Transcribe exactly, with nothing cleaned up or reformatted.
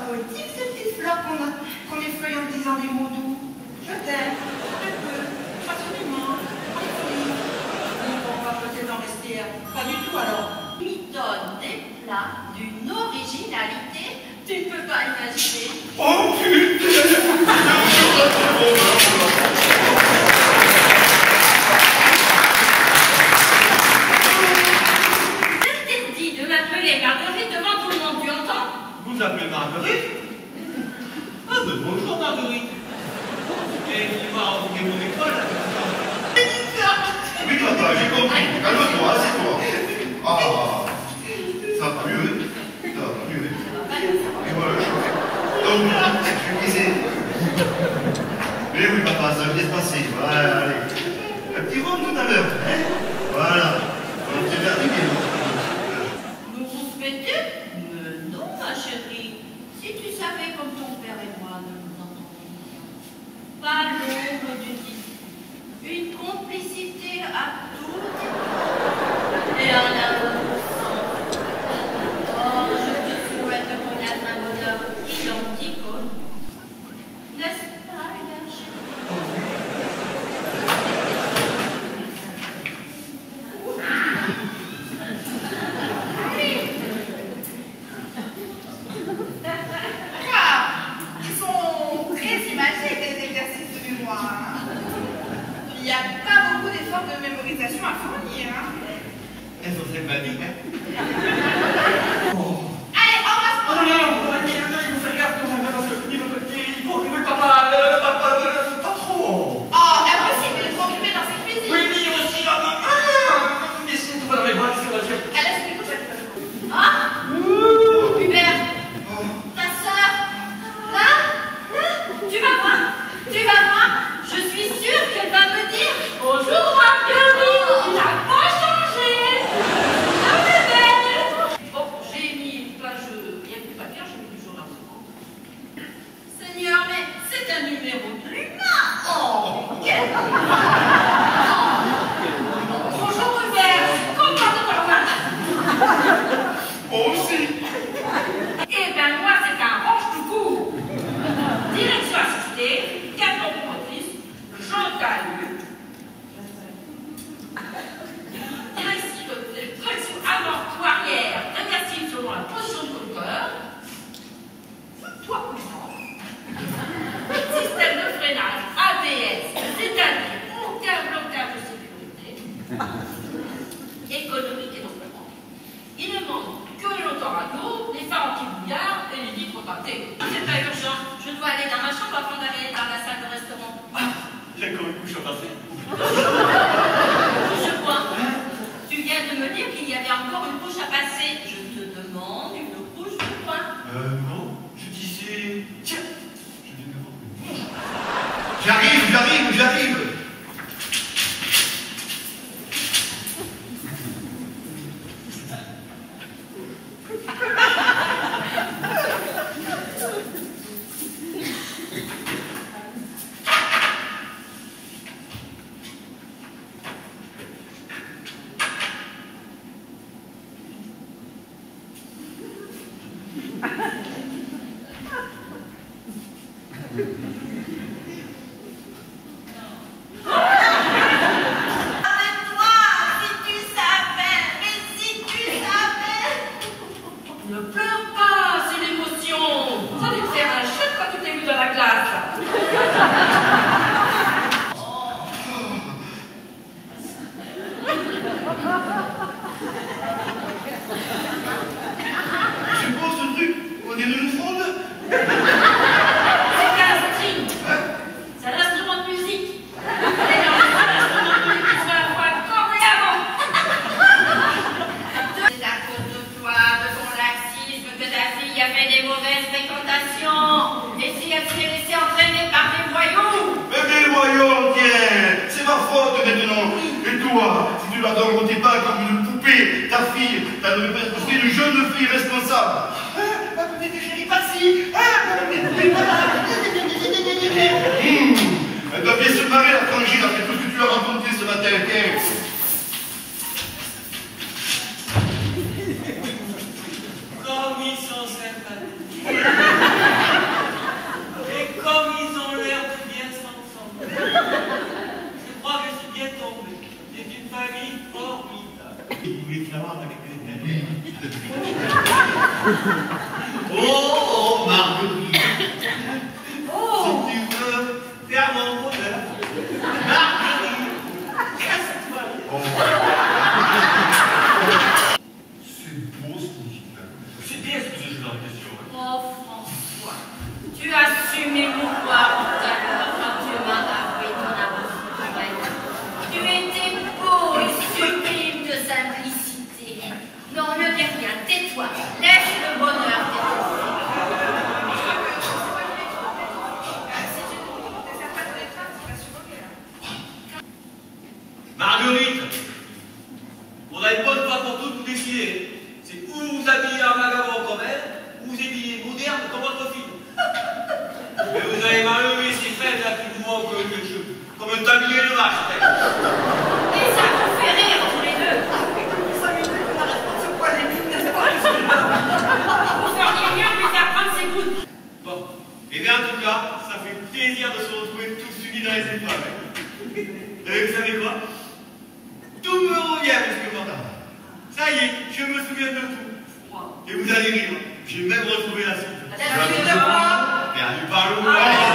poétique, ces petites fleurs qu'on qu'on effeuille en disant des mots doux. Je t'aime, je peux, absolument, absolument. On va peut-être en rester pas du tout alors. Il donne des plats d'une originalité, tu ne peux pas imaginer. Oh putain! T'interdis de m'appeler Marguerite devant tout le monde, tu entends? Vous appelez Marguerite? Ah, mais bonjour Marguerite. Et tu m'as envoyé mon école. Oui, papa, j'ai compris. Calme-toi, assieds-toi. Ah, ça va mieux. Ça va mieux. Et voilà, je suis. Donc, je disais. Mais oui, papa, ça va bien se passer. Voilà, allez. Un petit rond tout à l'heure. Hein? Voilà. On s'est bien arrivé. Nous vous souhaitez? Mais non, ma chérie. Si tu savais comme ton père et moi nous nous entendons bien. Pas l'ombre d'une dispute. Une complicité à tout et un amour sans. Oh, je te souhaite de connaître un bonheur identique. N'est-ce pas, Hélène? Ils sont très imagés, les exercices de mémoire. Il n'y a pas beaucoup d'efforts de mémorisation à fournir. Hein. Elles sont sympathiques, hein? Allez, embrasse-moi. Oh non, non, il faut faire gaffe, non, parce que il faut que papa, papa, pas trop. Oh, impossible, il faut occuper dans cette cuisine. Oui, mais aussi la maman. Mais c'est tout dans mes bras, c'est vrai. Elle laisse les coups. Ah, Hubert, ta soeur, là, tu vas voir, tu vas voir, je suis sûre qu'elle va me dire bonjour Marguerite, tu n'as pas changé, ça me belle. Bon, j'ai mis une page, il n'y a plus de papier, j'ai mis du journal. Seigneur, mais c'est un numéro de l'humain. Oh, quel... Bonjour Hubert, content de te revoir. Moi aussi. Eh ben moi c'est un roche tout court. Direction assistée, quatre motrice, Jean Calu. Direction, direction avant poirière, réversible selon la position du conducteur. Toi prudent. Système de freinage A B S, c'est-à-dire aucun blocage de sécurité. Économique et non paiement. Il ne manque que l'autoradio, les phares anti-brouillard et les vitres pâtées. C'est pas urgent, je dois aller dans ma chambre avant d'aller dans la salle de restaurant. Ah, j'ai encore une couche à passer. Je vois. Tu viens de me dire qu'il y avait encore une couche à passer. Je te demande une couche de quoi? Euh, non, je disais. Tiens, je dis n'importe quoi. J'arrive, j'arrive, j'arrive. tu la dorlotais pas comme une poupée, ta fille, ta devait être une jeune fille responsable. Ah, ma petite chérie, pas-ci. Ah, ma petite poupée, elle doit bien se marrer, la frangine, après tout ce que tu as raconté ce matin. Comme ils sont sympathiques. Oh, Marguerite. Oh, Si tu veux faire mon bonheur, Marguerite, casse-toi. Oh. C'est beau ce que tu fais. C'est bien ce que je en question. oh François, tu as su m'émouvoir tout à l'heure quand tu m'as avoué ton amour pour elle. Tu étais beau et sublime de simplicité. Non, ne dis rien, tais-toi, laisse le bonheur t'étouffer. Marguerite, on a une bonne fois pour toutes vous décider. C'est ou vous habillez un vagabond comme elle, ou vous habillez moderne comme votre fille. Mais vous avez mal levé ces fesses là qui vous manquent quelque chose, comme un tablier de vache. Et ça vous fait rire tous les deux. Vous feriez mieux de lui faire prendre ses gouttes. Bon, et bien en tout cas, ça fait plaisir de se retrouver tous unis dans les épreuves. Et vous savez quoi? Tout me revient brusquement. Ça y est, je me souviens de tout. Et vous allez rire, j'ai même retrouvé la suite. La suite de quoi? Perdu par le